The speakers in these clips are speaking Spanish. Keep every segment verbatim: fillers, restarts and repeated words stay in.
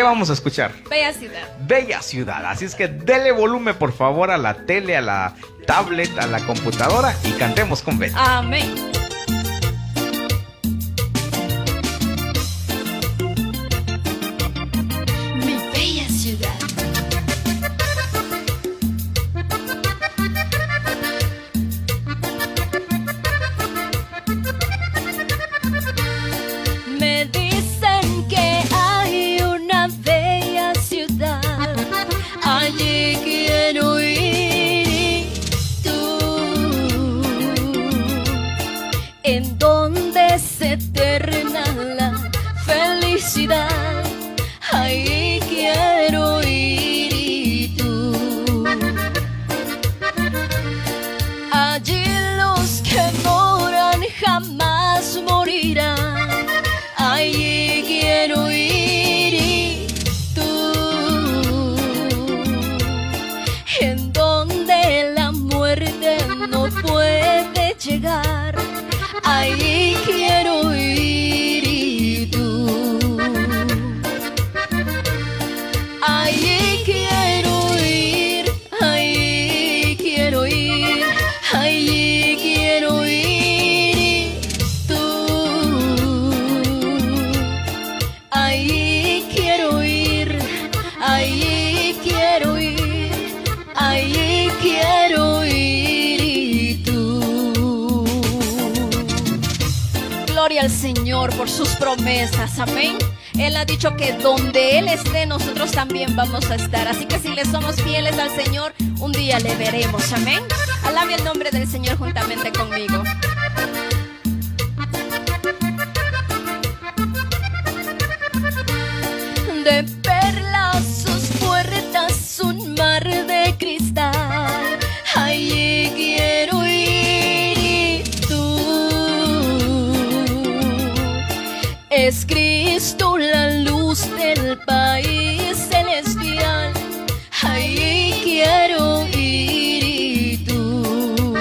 ¿Qué vamos a escuchar? Bella ciudad. Bella ciudad. Así es que dele volumen por favor a la tele, a la tablet, a la computadora y cantemos con Betty. Amén. Mi bella ciudad. Me dicen que hay una bella ciudad, allí quiero ir y tú, en donde se eterna la felicidad, ahí quiero ir y tú. Allí los que moran jamás morirán, allí quiero ir y tú, en donde la muerte no puede llegar, allí quiero ir y tú. Allí quiero ir, allí quiero ir, allí quiero ir y tú. Allí quiero ir, allí quiero ir, allí quiero ir y tú. Gloria al Señor por sus promesas, amén. Él ha dicho que donde Él esté, nosotros también vamos a estar. Así que si le somos fieles al Señor, un día le veremos, amén. Alabe el nombre del Señor juntamente conmigo. De perlas sus puertas, un mar de cristal, allí quiero ir y tú. Es Cristo la luz del país celestial, allí quiero ir y tú.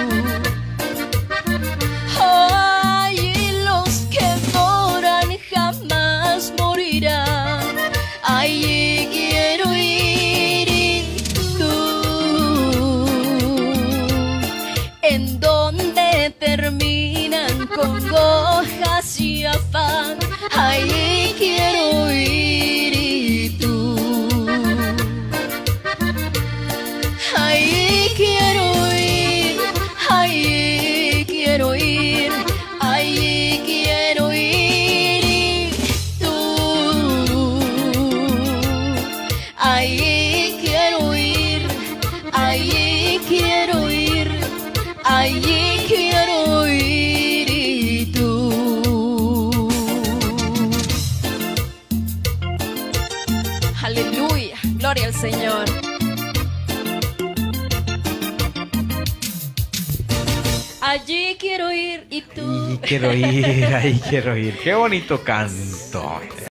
Allí los que moran jamás morirán, allí quiero ir y tú, en donde terminan congojas y afán, allí quiero ir y tú. Allí quiero ir, allí quiero ir, allí quiero ir y tú. Allí quiero ir, allí quiero ir, allí quiero ir y tú. Aleluya, gloria al Señor. Allí quiero ir y tú. Ahí quiero ir, ahí quiero ir. Qué bonito canto.